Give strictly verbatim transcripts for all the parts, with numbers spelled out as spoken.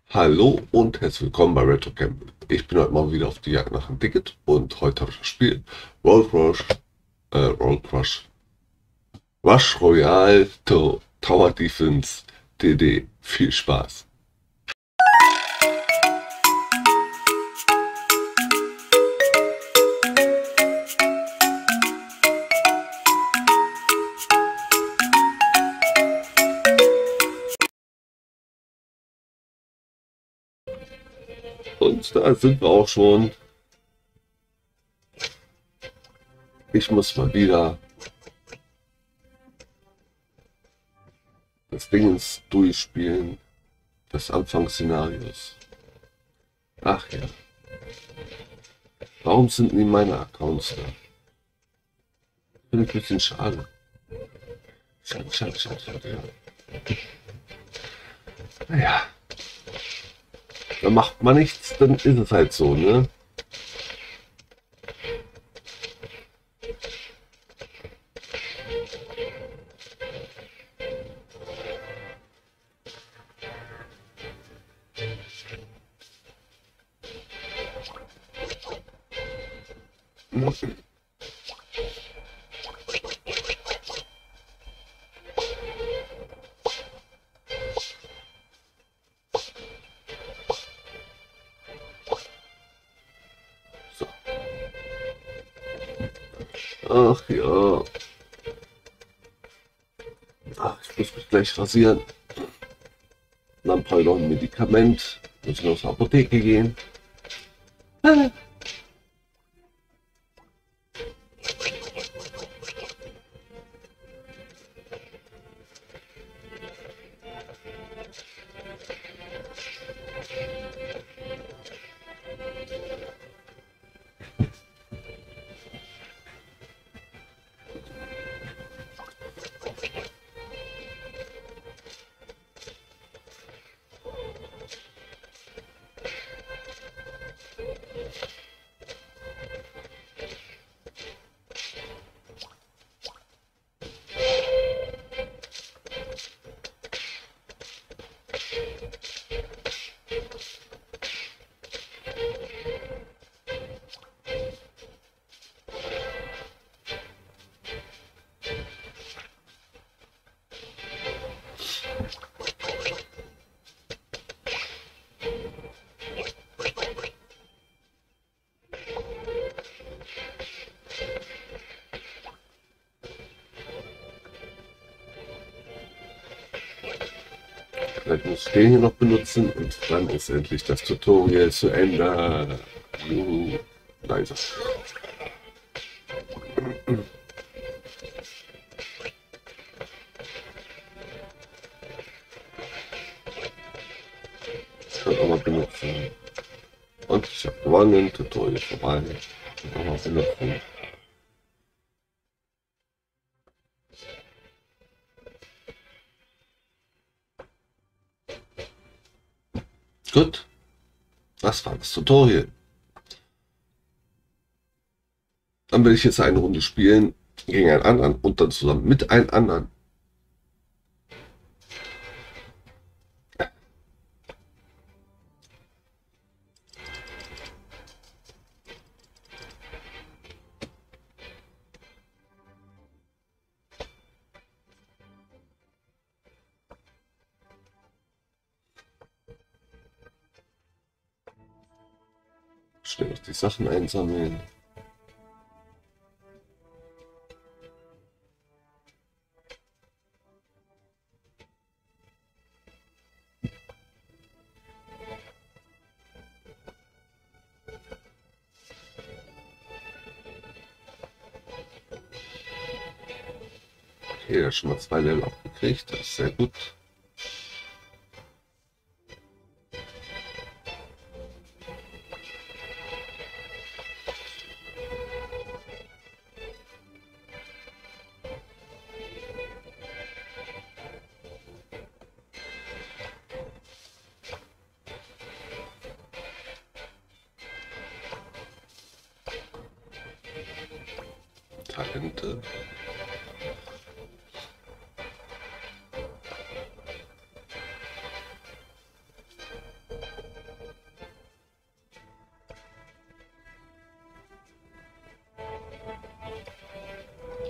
Hallo und herzlich willkommen bei Retro Camp. Ich bin heute mal wieder auf die Jagd nach einem Ticket und heute habe ich das Spiel Roll Crush, äh, Roll Crush, Rush Royale to Tower Defense D D. Viel Spaß. Und da sind wir auch schon. Ich muss mal wieder das Dingens durchspielen, des Anfangsszenarios. Ach ja, warum sind nie meine Accounts da? Finde ich ein bisschen schade. Schade, schade, schade, schade, ja. Naja, da macht man nichts, dann ist es halt so, ne? So. Ach ja. Ach, ich muss mich gleich rasieren. Dann brauche ich noch ein Medikament. Muss ich noch zur Apotheke gehen. Vielleicht muss ich den hier noch benutzen und dann ist endlich das Tutorial zu Ende. Juhu. Leiser. Ich kann auch mal benutzen. Und ich habe gewonnen. Tutorial vorbei. Auch mal benutzen. Gut. Das war das Tutorial. Dann will ich jetzt eine Runde spielen gegen einen anderen und dann zusammen mit einem anderen. Schnell noch die Sachen einsammeln. Okay, da schon mal zwei Level abgekriegt. Das ist sehr gut. Talente.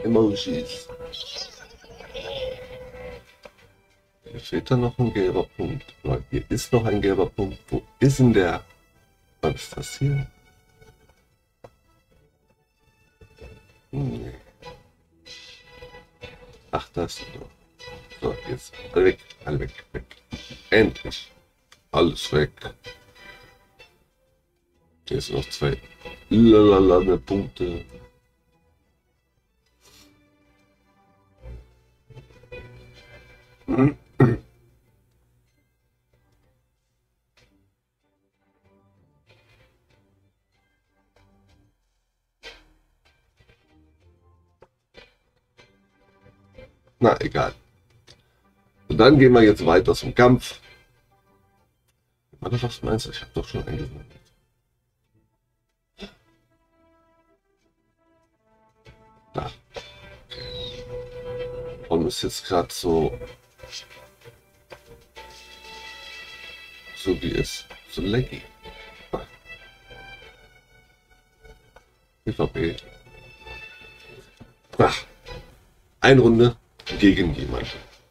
Emojis. Hier fehlt dann noch ein gelber Punkt. Oder hier ist noch ein gelber Punkt. Wo ist denn der? Was ist das hier? Nee. Ach, das ist doch. So, jetzt alle weg, alle weg, weg. Endlich. Alles weg. Hier sind noch zwei lalalala Punkte. Na, egal. Und dann gehen wir jetzt weiter zum Kampf. Warte, was meinst du? Ich habe doch schon eingesammelt. Da. Und ist jetzt gerade so, so wie es, so laggy. PvP. Ach, eine Runde gegen jemanden.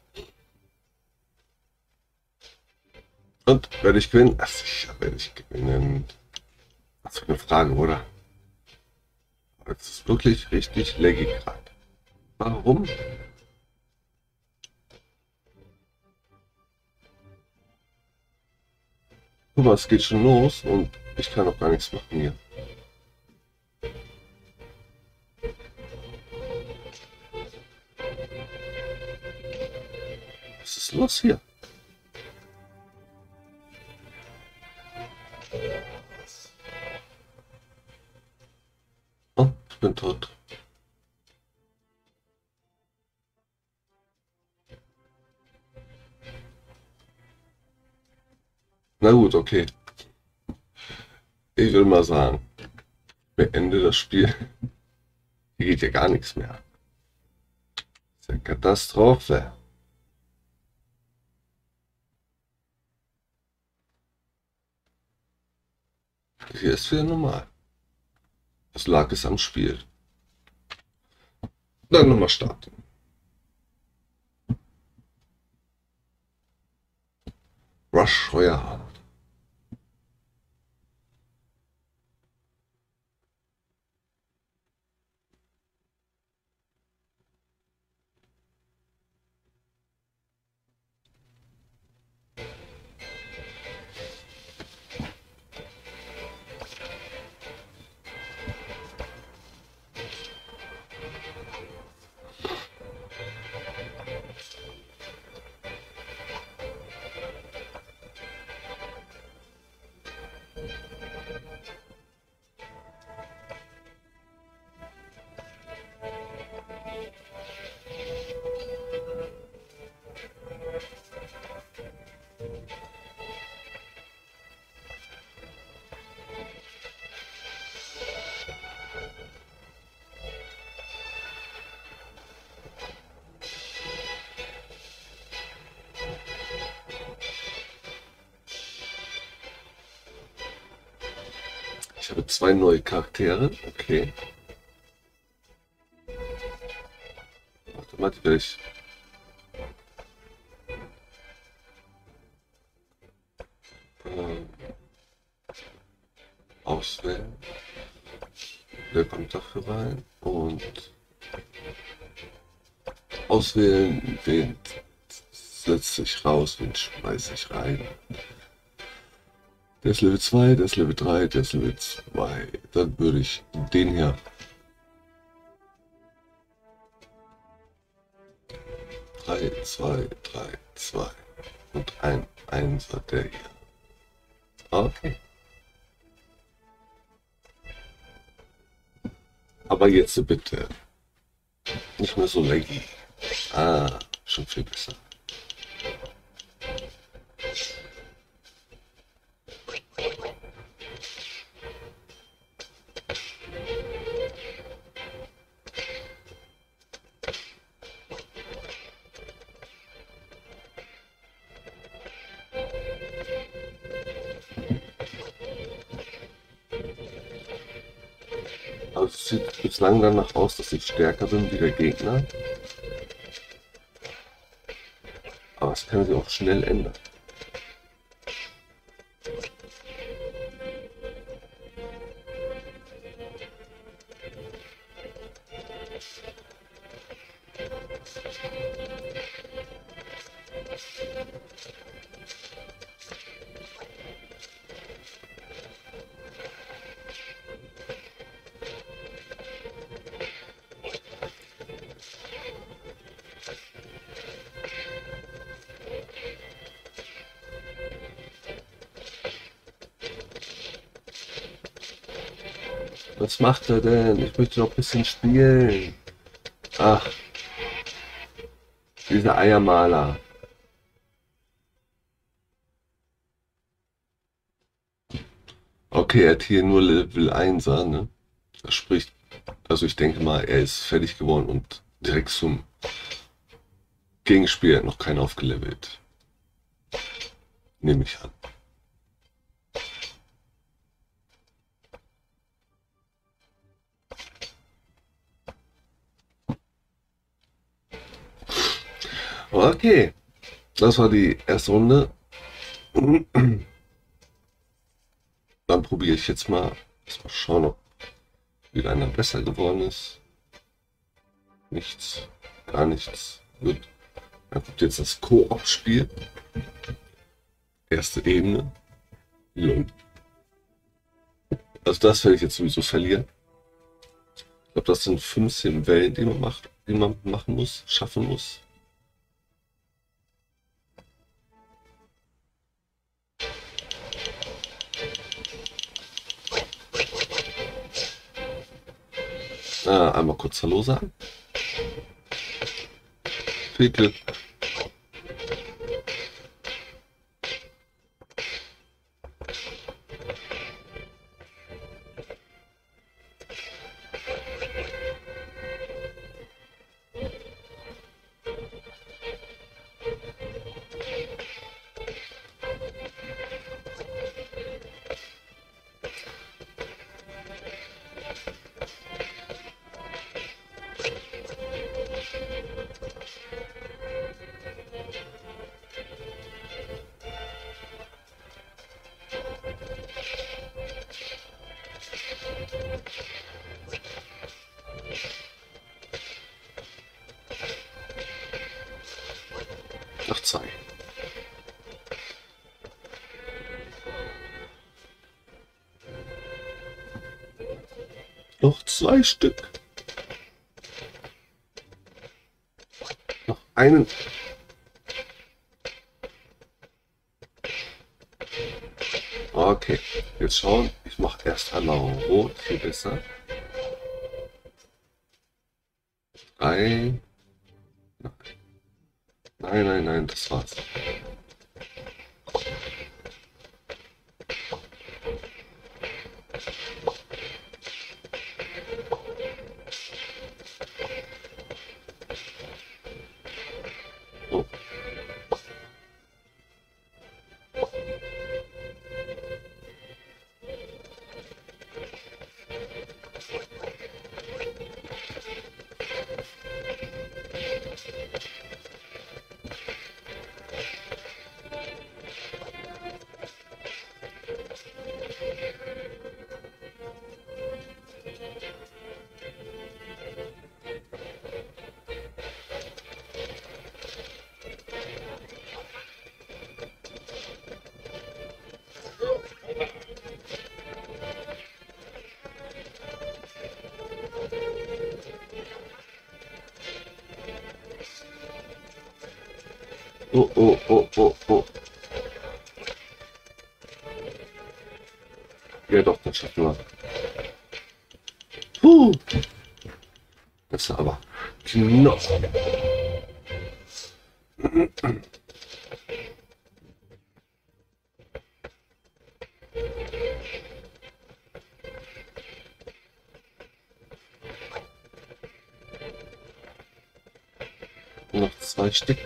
Und werde ich gewinnen? Ach, sicher werde ich gewinnen. Was für eine Frage, oder? Es ist wirklich richtig laggy gerade. Warum? Guck mal, es geht schon los und ich kann auch gar nichts machen hier. Was ist los hier? Oh, ich bin tot. Na gut, okay. Ich will mal sagen, beende das Spiel. Hier geht ja gar nichts mehr. Das ist eine Katastrophe. Hier ist wieder normal. Das lag es am Spiel. Dann nochmal starten. Rush Royale. Ich habe zwei neue Charaktere. Okay. Warte mal, die werde ich. Ähm, auswählen. Wer kommt dafür rein? Und auswählen, wen setze ich raus, wen schmeiße ich rein. Der ist Level zwei, der ist Level drei, der ist Level zwei. Dann würde ich den hier. drei, zwei, drei, zwei. Und ein Einser der hier. Okay. Aber jetzt bitte. Nicht mehr so laggy. Ah, schon viel besser. Also es sieht bislang danach aus, dass ich stärker bin wie der Gegner. Aber es kann sich auch schnell ändern. Was macht er denn? Ich möchte noch ein bisschen spielen. Ach, dieser Eiermaler. Okay, er hat hier nur Level einser, ne? Das spricht, also ich denke mal, er ist fertig geworden und direkt zum Gegenspieler noch keinen aufgelevelt. Nehme ich an. Okay, das war die erste Runde. Dann probiere ich jetzt mal, mal schauen, ob wieder einer besser geworden ist. Nichts, gar nichts. Gut. Dann kommt jetzt das Koop-Spiel. Erste Ebene. Lol. Also das werde ich jetzt sowieso verlieren. Ich glaube, das sind fünfzehn Wellen, die man macht, die man machen muss, schaffen muss. Äh, einmal kurz Hallo sagen. Viel Glück. Noch zwei. Noch zwei Stück. Noch einen. Okay, jetzt schauen. Ich mache erst einmal rot, viel besser. Drei. Nein, nein, nein, das war's. Oh. Oh, oh, oh, oh, oh. Ja doch, das schaffen wir. Puh. Das ist aber knapp. Noch zwei Stück.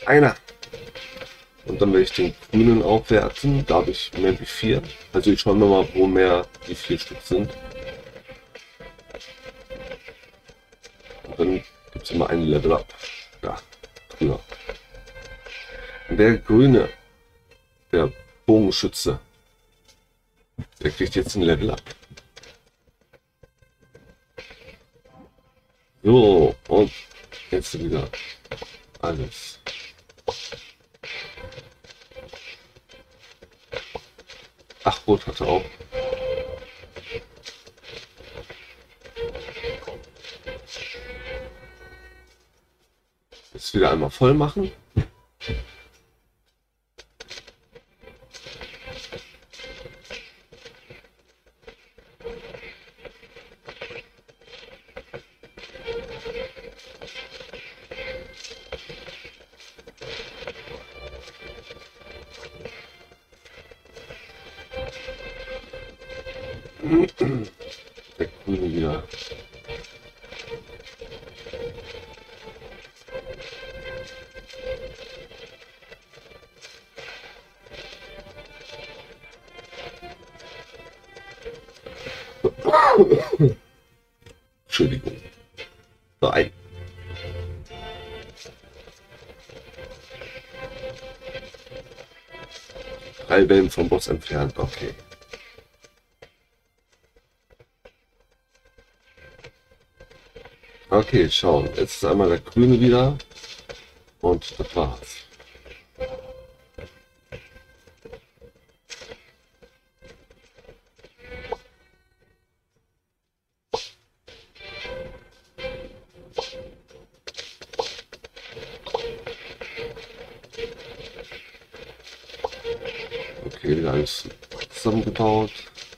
einer. Und dann werde ich den grünen aufwerten. Da habe ich mehr wie vier. Also ich schaue mir mal, wo mehr wie vier Stück sind. Und dann gibt es immer ein Level Up. Ja, grüner. Und der grüne, der Bogenschütze, der kriegt jetzt ein Level Up. So, und jetzt wieder alles. Ach, Rot hatte auch. Jetzt wieder einmal voll machen. Der grüne wieder. Entschuldigung. Nein. Drei Wellen vom Boss entfernt, okay. Okay, schauen. Jetzt ist einmal der grüne wieder. Und das war's. Okay, wieder alles zusammengebaut.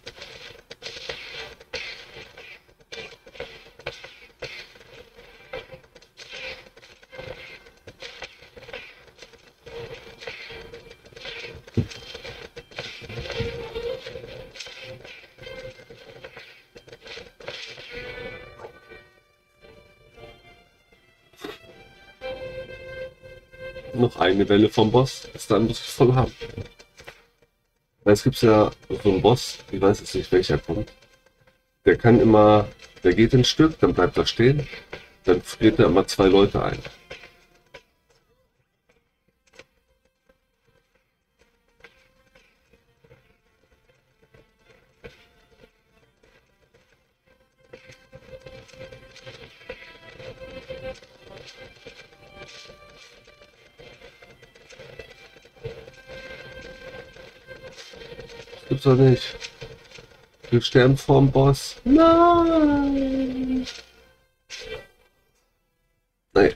Noch eine Welle vom Boss, bis dann muss ich voll haben. Weil es gibt ja so einen Boss, ich weiß jetzt nicht welcher kommt. Der kann immer, der geht ein Stück, dann bleibt er stehen, dann friert er immer zwei Leute ein. Gibt's doch nicht. Wir sterben vorm Boss. Nein! Naja.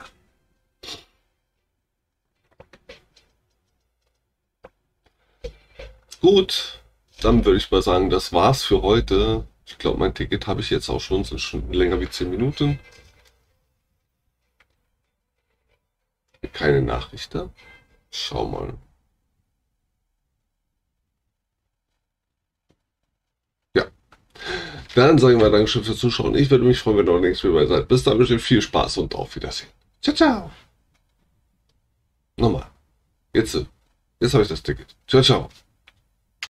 Gut, dann würde ich mal sagen, das war's für heute. Ich glaube, mein Ticket habe ich jetzt auch schon, sind schon länger wie zehn Minuten. Keine Nachricht da. Schau mal. Ja. Dann sage ich mal Dankeschön fürs Zuschauen. Ich würde mich freuen, wenn ihr auch nächstes Mal dabei seid. Bis dann, wünsche ich viel Spaß und auf Wiedersehen. Ciao, ciao. Nochmal. Jetzt, jetzt habe ich das Ticket. Ciao, ciao.